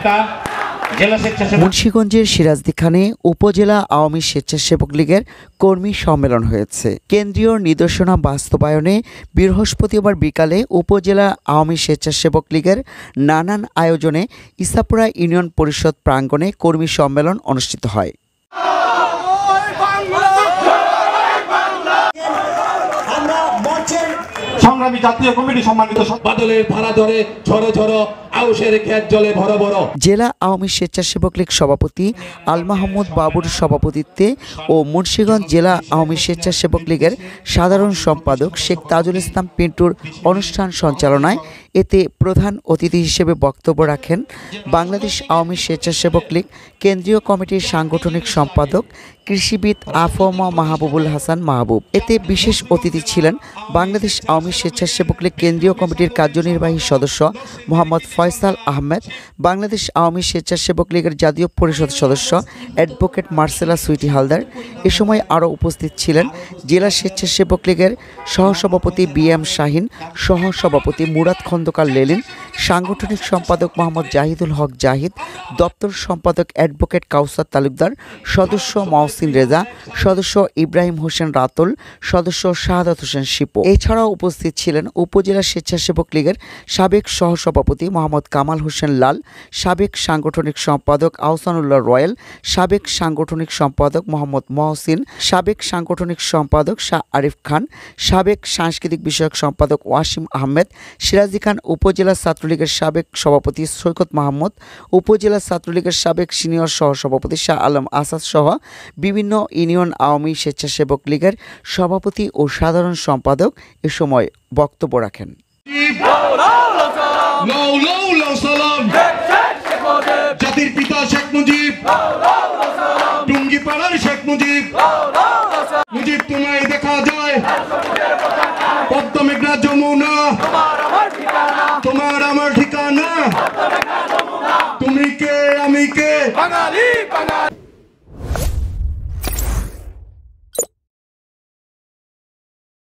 একটা জেলা স্বেচ্ছাসেবক। মুন্সিগঞ্জের সিরাজদিখানে উপজেলা আওয়ামী স্বেচ্ছাসেবক লীগের কর্মী সম্মেলন হয়েছে। কেন্দ্রীয় নির্দেশনা বাস্তবায়নে বৃহস্পতিবার বিকালে উপজেলা আওয়ামী স্বেচ্ছাসেবক লীগের নানান আয়োজনে ইসাপুরা ইউনিয়ন পরিষদ প্রাঙ্গণে কর্মী সম্মেলন অনুষ্ঠিত হয়। সংগ্রামী জাতীয় কমিটি সম্মানিত বাদলের ধারা ধরে ঝড়ো ঝড়ো আউশের ক্ষেত জলে ভর ভর। জেলা আওয়ামী স্বেচ্ছাসেবক লীগ সভাপতি আল মাহমুদ বাবুর সভাপতিত্বে ও মুন্সিগঞ্জ জেলা আওয়ামী স্বেচ্ছাসেবক লীগের সাধারণ সম্পাদক শেখ তাজুল ইসলাম পিন্টুর অনুষ্ঠান সঞ্চালনায় এতে প্রধান অতিথি হিসেবে বক্তব্য রাখেন বাংলাদেশ আওয়ামী স্বেচ্ছাসেবক লীগ কেন্দ্রীয় কমিটির সাংগঠনিক সম্পাদক কৃষিবিদ আফম মাহবুবুল হাসান মাহবুব। এতে বিশেষ অতিথি ছিলেন বাংলাদেশ আওয়ামী স্বেচ্ছাসেবক লীগ কেন্দ্রীয় কমিটির কার্যনির্বাহী সদস্য মোহাম্মদ ফয়সাল আহমেদ, বাংলাদেশ আওয়ামী স্বেচ্ছাসেবক লীগের জাতীয় পরিষদ সদস্য অ্যাডভোকেট মার্সেলা সুইটি হালদার। এ সময় আরও উপস্থিত ছিলেন জেলা স্বেচ্ছাসেবক লীগের সহসভাপতি BM শাহিন, সহসভাপতি মুরাদ খন্দকার লেলিন, সাংগঠনিক সম্পাদক মোহাম্মদ জাহিদুল হক জাহিদ, দপ্তর সম্পাদক অ্যাডভোকেট কাউসার তালুকদার, সদস্য মহসিন রেজা, সদস্য ইব্রাহিম হোসেন রাতুল, সদস্য শাহাদাত হোসেন শিপু। এছাড়াও উপস্থিত ছিলেন উপজেলা স্বেচ্ছাসেবক লীগের সাবেক সহসভাপতি মোহাম্মদ কামাল হোসেন লাল, সাবেক সাংগঠনিক সম্পাদক আহসানুল্লাহ রয়েল, সাবেক সাংগঠনিক সম্পাদক মোহাম্মদ মহসিন, সাবেক সাংগঠনিক সম্পাদক শাহ আরিফ খান, সাবেক সাংস্কৃতিক বিষয়ক সম্পাদক ওয়াসিম আহমেদ, সিরাজি খান উপজেলা ছাত্রলীগের সাবেক সভাপতি সৈকত মাহমুদ, উপজেলা ছাত্রলীগের সাবেক সিনিয়র সহসভাপতি শাহ আলম আসাদ সহ বিভিন্ন ইউনিয়ন আওয়ামী স্বেচ্ছাসেবক লীগের সভাপতি ও সাধারণ সম্পাদক এ সময় বক্তব্য রাখেন। জাতির পিতা শেখ মুজিব, টুঙ্গিপাড়ার শেখ মুজিব, মুজিব তোমায় দেখা যায় পদ্মা মেঘনা যমুনা, তোমার আমার ঠিকানা, তুমি কে আমি কে, বাঙালি